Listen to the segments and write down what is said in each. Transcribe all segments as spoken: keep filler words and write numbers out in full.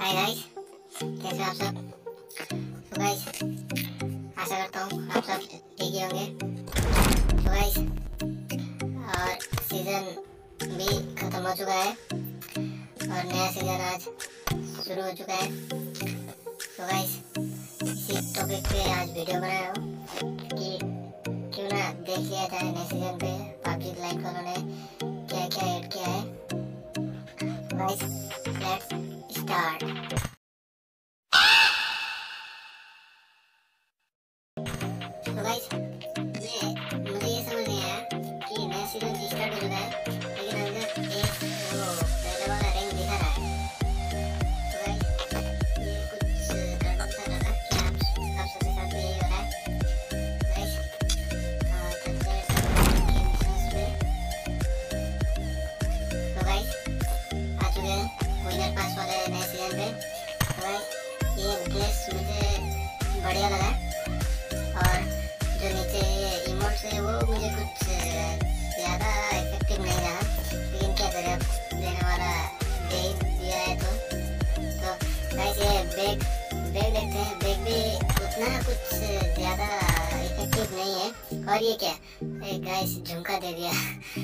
Hi guys, कैसे आप सब? तो गाइस आशा करता हूँ आप सब ठीक ही होंगे। तो गाइस और सीज़न भी ख़त्म हो चुका है और नया सीज़न आज शुरू हो चुका है। तो गाइस इसी टॉपिक पे आज वीडियो बनाया हूँ कि क्यों ना देख लिया जाए नए सीज़न पे पबजी लाइट वालों ने क्या क्या ऐड किया है। Guys let's start. तो गाइस मैं मुझे ये समझ नहीं आया कि नया सीजन स्टार्ट हो चुका है लेकिन अंदर एक वो पहले वाला रैंक दिखा रहा है। तो गाइस ये कुछ गड़बड़ सा लगा कि आप आप सबके साथ भी यही हो रहा है। गाइस चलते हैं गेम्स पे। तो गाइस आ चुके हैं विनर पास वाले नए सीजन पे। तो गाइस ये ड्रेस मुझे बढ़िया लगा और जो नीचे ये इमोट्स है वो मुझे कुछ ज़्यादा इफेक्टिव नहीं रहा, लेकिन क्या करें अब देने वाला दे ही दिया है। तो तो गाइस ये बैग बैग देखते हैं, बैग भी उतना कुछ ज़्यादा इफेक्टिव नहीं है। और ये क्या एक गाइस झुमका दे दिया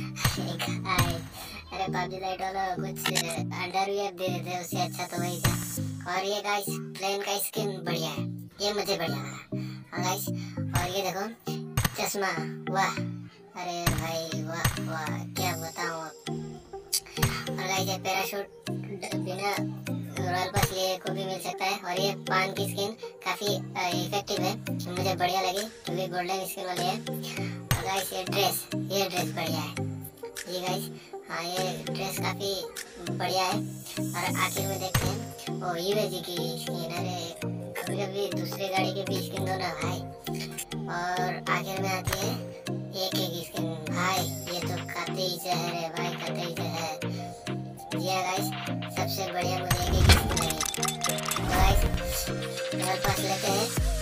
अरे पबजी लाइट वाला कुछ अंडरवियर दे देते उससे अच्छा तो वही था। और ये गाइस प्लेन का स्किन बढ़िया है, ये मुझे बढ़िया लगा। हाँ गाइस और ये देखो चश्मा, वाह अरे भाई वाह वाह क्या बताऊँ। और गाइस ये पैराशूट बिना रॉयल पास लिए को भी मिल सकता है। और ये पान की स्किन काफ़ी इफेक्टिव है, मुझे बढ़िया लगी क्योंकि गोल्डन स्किन वाली है। और गाइस ये ड्रेस ये ड्रेस बढ़िया है ये गाइस। हाँ ये ड्रेस काफ़ी बढ़िया है। और आखिर में देखते हैं ओ यूएजी की स्किन, अरे कभी कभी दूसरे गाड़ी के भी स्किन दो ना भाई। और आखिर में आती है एक एक स्किन, भाई ये तो खाते ही जहर है भाई, खाते ही जहर। ये गाइस सबसे बढ़िया मुझे एक एक स्किन लगी। तो गाइस मेरे पास लेते हैं